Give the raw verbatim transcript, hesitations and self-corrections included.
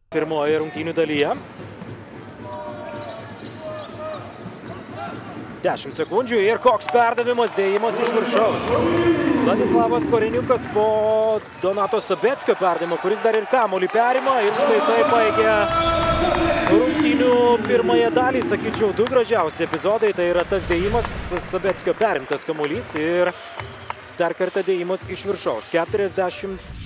Pirmoje rungtynių dalyje. dešimt sekundžių ir koks perdavimas, dėjimas iš viršaus. Vladislavas Koreniukas po Donato Sabeckio perdavimo, kuris dar ir kamuolį perima. Ir štai tai baigė rungtynių pirmąją dalį, sakyčiau, du gražiausi epizodai. Tai yra tas dėjimas, Sabeckio perimtas kamuolys ir dar kartą dėjimas iš viršaus. keturiasdešimt